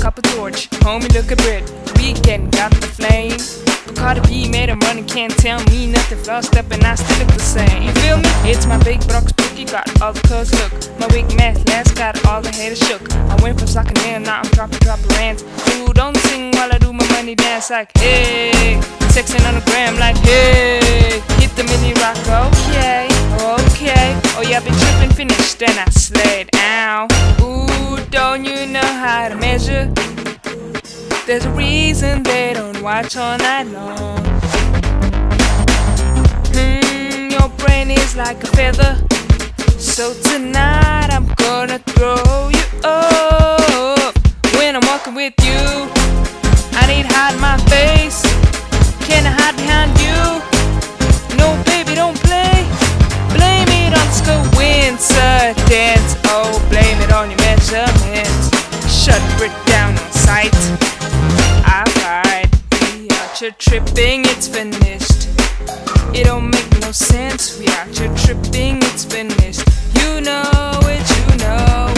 cup of torch. Homie, look a bit, weekend got the flame. But Cardi B made him run and can't tell me nothing. Flossed up and I still look the same. You feel me? It's my big Brock spooky, got all the cuz look. My wig mask last got all the haters shook. I went from sucking in, now I'm dropping rants. Ooh, don't sing while I do my money dance like hey. Sexing on the gram like hey. Hit the mini rock, okay, okay. Oh yeah, been tripping, finished, then I slayed. Ow. Ooh, don't you know how to measure? There's a reason they don't watch all night long. Your brain is like a feather. So tonight I'm gonna throw you up. When I'm walking with you, I need to hide my face. Can I hide behind you? No baby, don't play. Blame it on coincidence. Oh, blame it on your measurements. Shut it down on sight. Alright, we out here tripping, it's finished. It don't make no sense, we out here tripping, it's finished. You know it, you know